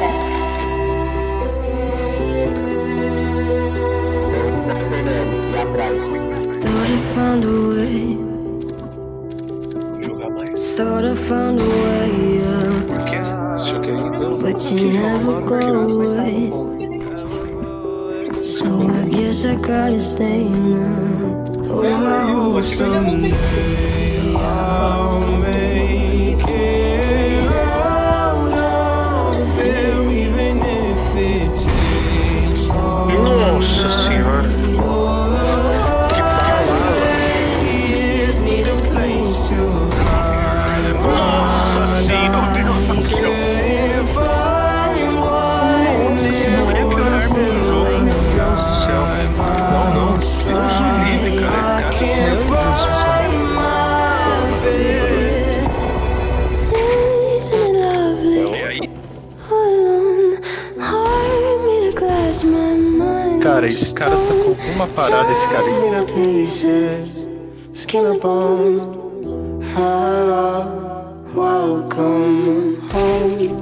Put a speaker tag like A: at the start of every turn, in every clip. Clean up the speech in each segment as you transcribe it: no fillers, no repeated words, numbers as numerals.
A: Thought I found a way.
B: Jogar mais.
A: Thought I found a way, yeah.
B: Por quê? Você achou que ele não?
A: But you never go away. So I guess I gotta stay now. Oh, I hope someday I'll make it out of here, even if it takes all
B: Nossa senhora. Que palavra.
A: need a place to hide.
B: Nossa senhora.
A: If I'm
B: Nossa senhora, é a pior arma do jogo. Meu Deus do céu. Não, não. Deus me livre, cara. Meu Deus do céu. E aí? Cara, esse cara tá com alguma parada, esse cara aí.
A: Skin and bones, welcome home.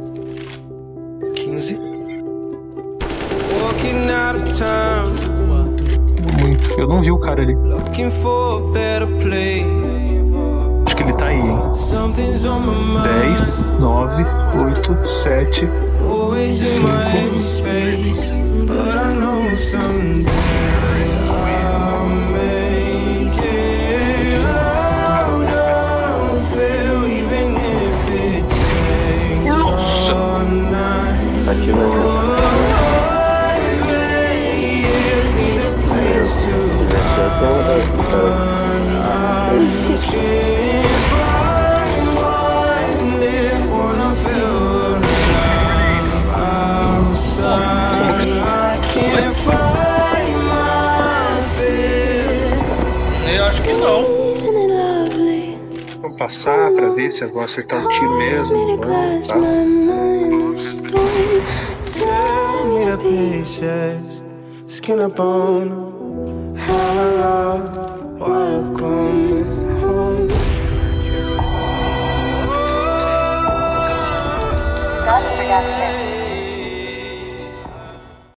B: 15.
A: Walking out of town,
B: Muito. Eu não vi o cara ali.
A: looking for a better place.
B: Acho que ele tá aí, hein?
A: Something's on my mind.
B: 10, 9, 8, 7.
A: Always in my empty space, but I know someday I'll make it out of here, even if it takes all night. Years need a place to can't find one if wanna feel alive outside. I can't find my fear.
B: Eu acho que não.
A: Isn't it lovely?
B: Vamos passar pra ver se eu vou acertar o tiro mesmo. Vamos, tá?
A: Tell me the pieces, skin and bone.